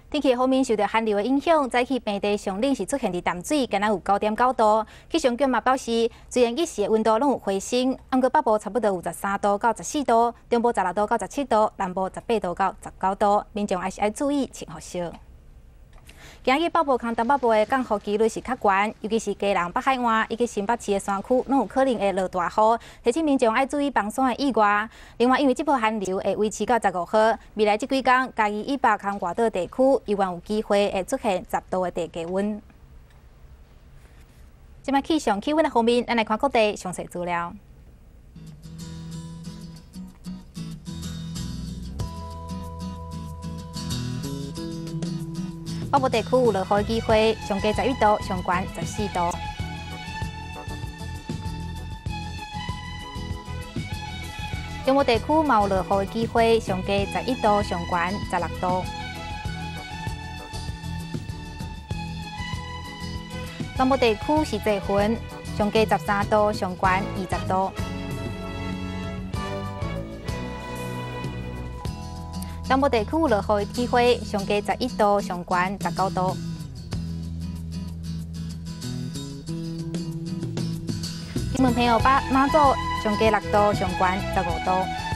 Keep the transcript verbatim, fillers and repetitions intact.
天气方面，受到寒流的影响，早起平地上冷是出现伫淡水，今仔有九点九度。气象局嘛表示，虽然日时的温度拢有回升，不过北部差不多有十三度到十四度，中部十六度到十七度，南部十八度到十九度，民众还是要注意穿雨袖。今日北部和东北部的降雨几率是较悬，尤其是基隆、北海岸以及新北市的山区，拢有可能会落大雨，提醒民众要注意防山的意外。另外，因为这波寒流会维持到十五号，未来这几天，嘉义以北和外岛地区，依然有机会会出现十度的地低温。即摆气象气温的方面，咱来看各地详细资料。北部地区有落雨的机会，上低十一度，上悬十四度。中部地区嘛有落雨的机会，上低十一度，上悬十六度。南部地区是多云，上低十三度，上悬二十度。东部地区有落雨的机会，上低十一度，上悬十九度。金门朋友把马祖上低六度，上悬十五度。